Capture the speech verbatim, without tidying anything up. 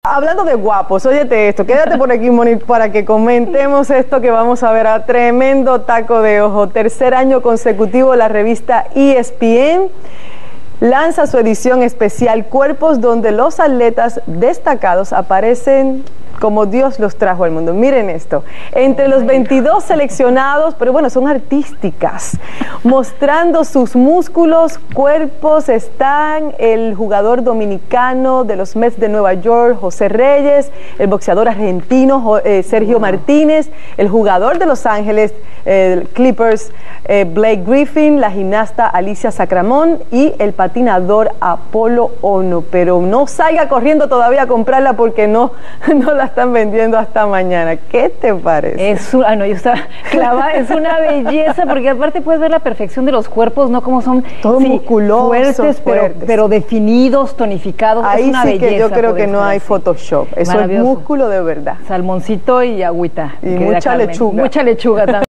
Hablando de guapos, óyete esto, quédate por aquí, Moni, para que comentemos esto que vamos a ver a tremendo taco de ojo. Tercer año consecutivo, la revista E S P N lanza su edición especial Cuerpos, donde los atletas destacados aparecen como Dios los trajo al mundo. Miren esto, entre los veintidós seleccionados, pero bueno, son artísticas, mostrando sus músculos, cuerpos, están el jugador dominicano de los Mets de Nueva York, José Reyes, el boxeador argentino eh, Sergio Martínez, el jugador de Los Ángeles eh, Clippers eh, Blake Griffin, la gimnasta Alicia Sacramón y el patinador Apolo Ono. Pero no salga corriendo todavía a comprarla porque no, no la están vendiendo hasta mañana. ¿Qué te parece? Es, ah, no, yo estaba clavada, es una belleza, porque aparte puedes ver la perfección de los cuerpos, ¿no? Como son todo sí, musculoso, fuertes, fuertes. Pero, pero definidos, tonificados. Ahí es una sí belleza, que yo creo que no hay así. Photoshop. Eso es músculo de verdad. Salmoncito y agüita. Y mucha lechuga. Mucha lechuga también.